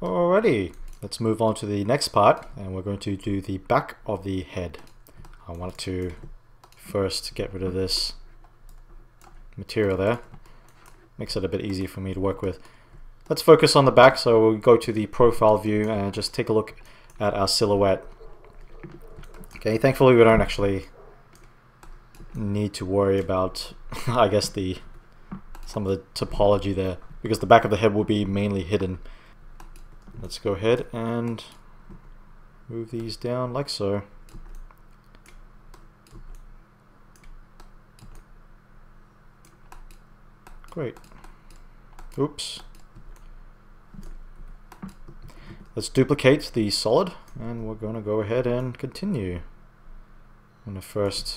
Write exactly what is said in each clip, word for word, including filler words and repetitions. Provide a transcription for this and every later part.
Alrighty, let's move on to the next part, and we're going to do the back of the head. I wanted to first get rid of this material there. Makes it a bit easier for me to work with. Let's focus on the back, so we'll go to the profile view and just take a look at our silhouette. Okay, thankfully we don't actually need to worry about, I guess, the some of the topology there, because the back of the head will be mainly hidden. Let's go ahead and move these down like so. Great. Oops. Let's duplicate the solid, and we're going to go ahead and continue. I'm going to first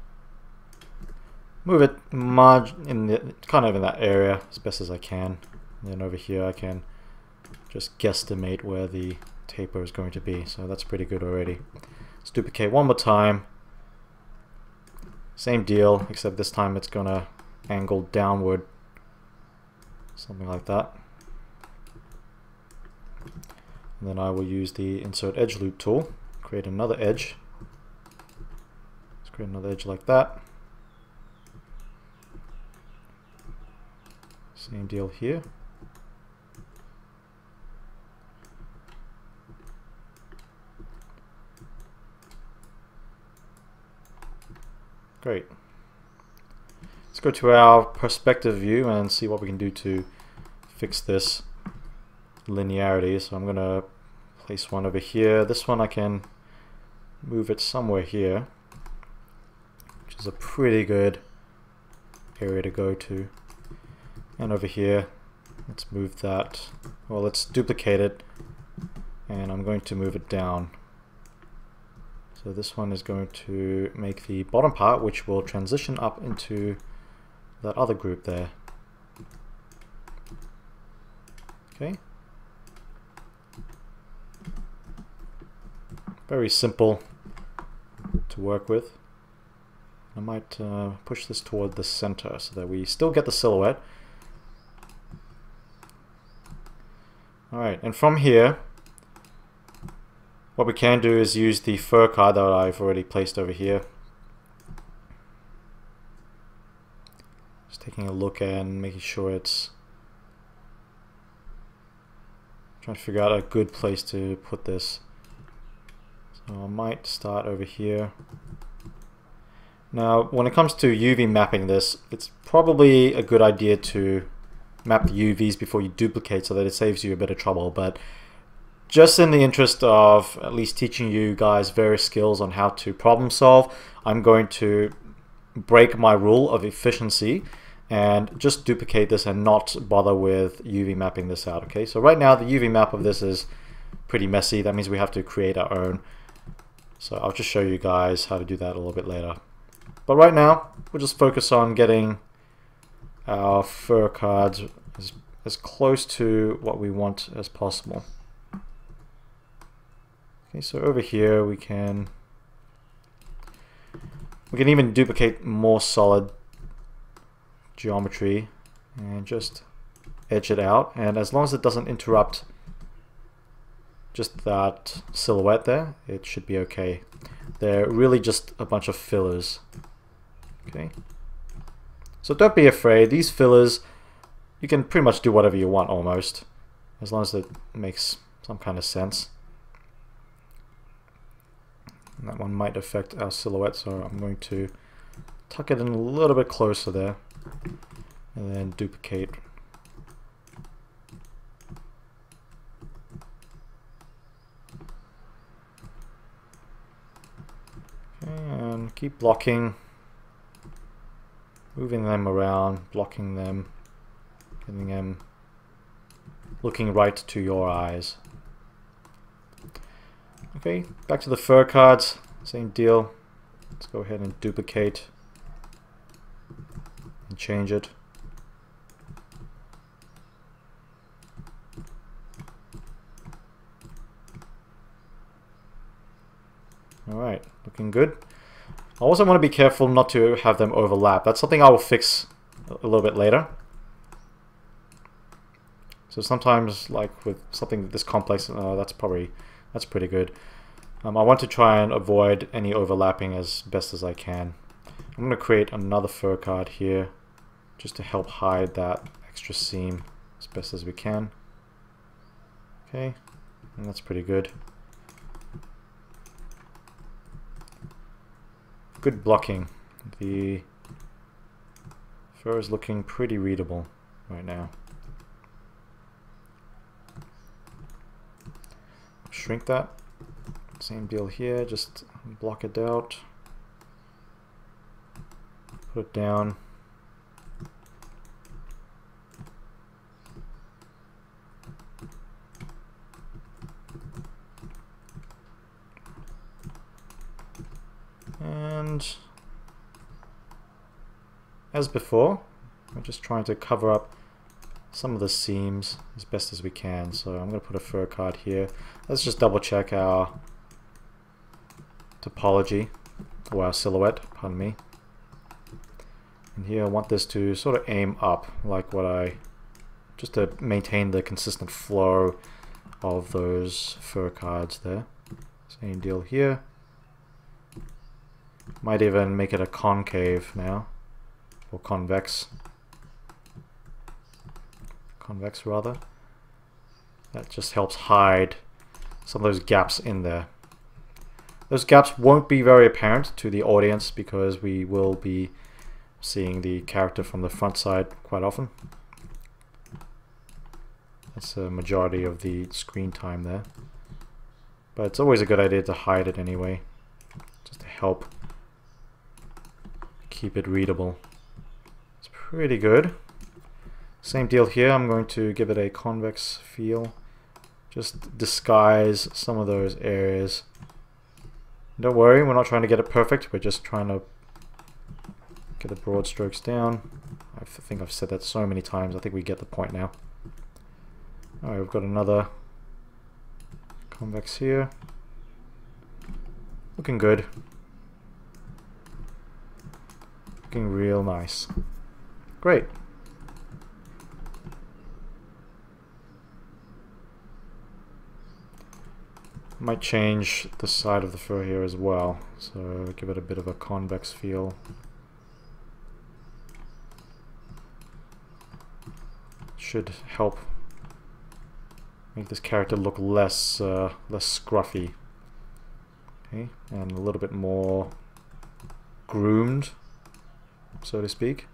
move it marg in the, kind of in that area as best as I can. And then over here I can just guesstimate where the taper is going to be, so that's pretty good already. Let's duplicate one more time. Same deal, except this time it's going to angle downward. Something like that. And then I will use the insert edge loop tool, create another edge. Let's create another edge like that. Same deal here. Great. Let's go to our perspective view and see what we can do to fix this linearity. So I'm going to place one over here. This one I can move it somewhere here, which is a pretty good area to go to. And over here, let's move that, well, let's duplicate it, and I'm going to move it down. So this one is going to make the bottom part, which will transition up into that other group there. Okay. Very simple to work with. I might uh, push this toward the center so that we still get the silhouette. Alright, and from here, what we can do is use the fur card that I've already placed over here. Just taking a look and making sure it's... trying to figure out a good place to put this. So I might start over here. Now, when it comes to U V mapping this, it's probably a good idea to map the U Vs before you duplicate so that it saves you a bit of trouble, but just in the interest of at least teaching you guys various skills on how to problem solve, I'm going to break my rule of efficiency and just duplicate this and not bother with U V mapping this out. Okay, so right now the U V map of this is pretty messy. That means we have to create our own. So I'll just show you guys how to do that a little bit later. But right now, we'll just focus on getting our fur cards as, as close to what we want as possible. Okay, so over here we can we can even duplicate more solid geometry and just edge it out, and as long as it doesn't interrupt just that silhouette there, it should be okay. They're really just a bunch of fillers. Okay, so don't be afraid. These fillers, you can pretty much do whatever you want almost, as long as it makes some kind of sense. And that one might affect our silhouette, so I'm going to tuck it in a little bit closer there and then duplicate. And keep blocking, moving them around, blocking them, getting them looking right to your eyes. Okay, back to the fur cards, same deal. Let's go ahead and duplicate and change it. Alright, looking good. I also want to be careful not to have them overlap. That's something I will fix a little bit later. So sometimes, like with something this complex, uh, that's probably that's pretty good. Um, I want to try and avoid any overlapping as best as I can. I'm going to create another fur card here just to help hide that extra seam as best as we can. Okay, and that's pretty good. Good blocking. The fur is looking pretty readable right now. Shrink that. Same deal here, just block it out. Put it down. And as before, we're just trying to cover up some of the seams as best as we can. So I'm going to put a fur card here. Let's just double check our topology, or our silhouette, pardon me. And here I want this to sort of aim up, like what I, just to maintain the consistent flow of those fur cards there. Same deal here. Might even make it a concave now, or convex. Convex rather. That just helps hide some of those gaps in there. Those gaps won't be very apparent to the audience because we will be seeing the character from the front side quite often. That's a majority of the screen time there. But it's always a good idea to hide it anyway, just to help keep it readable. It's pretty good. Same deal here, I'm going to give it a convex feel. Just disguise some of those areas. Don't worry, we're not trying to get it perfect, we're just trying to get the broad strokes down. I think I've said that so many times, I think we get the point now. Alright, we've got another convex here. Looking good. Looking real nice. Great. Might change the side of the fur here as well, so give it a bit of a convex feel. Should help make this character look less uh, less scruffy. Okay, and a little bit more groomed, so to speak.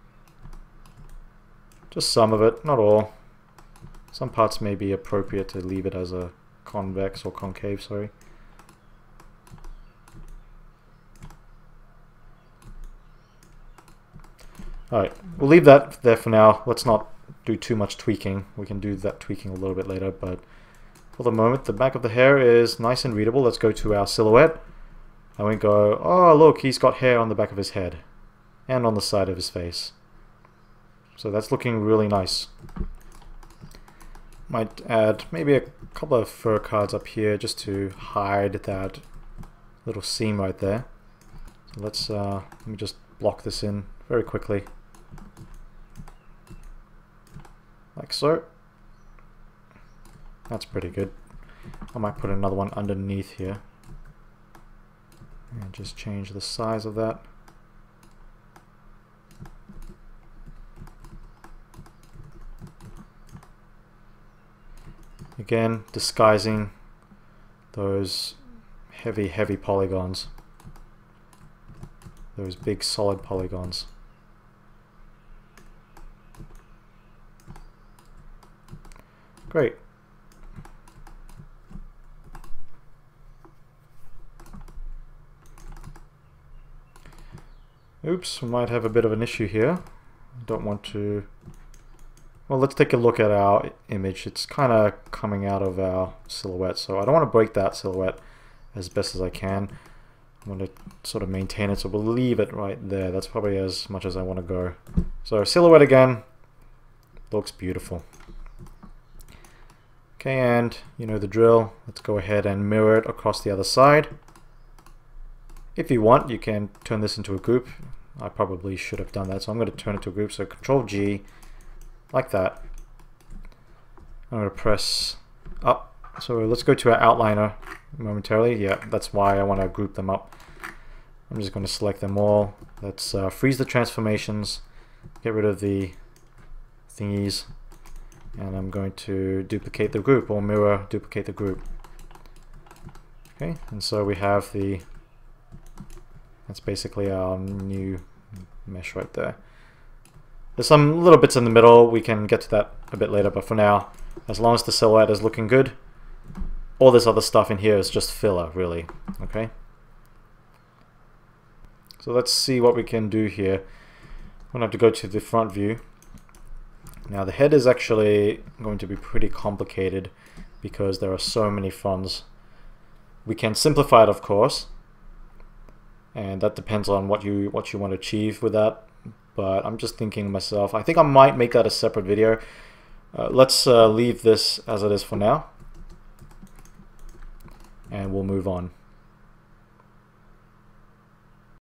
Just some of it, not all. Some parts may be appropriate to leave it as a convex or concave, sorry. Alright, we'll leave that there for now. Let's not do too much tweaking. We can do that tweaking a little bit later, but for the moment the back of the hair is nice and readable. Let's go to our silhouette and we go, oh look, he's got hair on the back of his head and on the side of his face. So that's looking really nice. Might add maybe a couple of fur cards up here just to hide that little seam right there. So let's uh, let me just block this in very quickly, like so. That's pretty good. I might put another one underneath here and just change the size of that. Again, disguising those heavy, heavy polygons. Those big solid polygons. Great. Oops, we might have a bit of an issue here. Don't want to... Well, let's take a look at our image. It's kind of coming out of our silhouette, so I don't want to break that silhouette as best as I can. I want to sort of maintain it, so we'll leave it right there. That's probably as much as I want to go. So silhouette again, looks beautiful. Okay, and you know the drill. Let's go ahead and mirror it across the other side. If you want, you can turn this into a group. I probably should have done that, so I'm going to turn it to a group. So Control G, like that. I'm going to press up. So let's go to our outliner momentarily. Yeah, that's why I want to group them up. I'm just going to select them all. Let's uh, freeze the transformations, get rid of the thingies, and I'm going to duplicate the group, or mirror duplicate the group. Okay, and so we have the, that's basically our new mesh right there. There's some little bits in the middle, we can get to that a bit later, but for now, as long as the silhouette is looking good, all this other stuff in here is just filler, really. Okay. So let's see what we can do here. I'm going to have to go to the front view. Now the head is actually going to be pretty complicated because there are so many fronts. We can simplify it, of course, and that depends on what you what you want to achieve with that. But I'm just thinking to myself, I think I might make that a separate video. Uh, let's uh, leave this as it is for now, and we'll move on.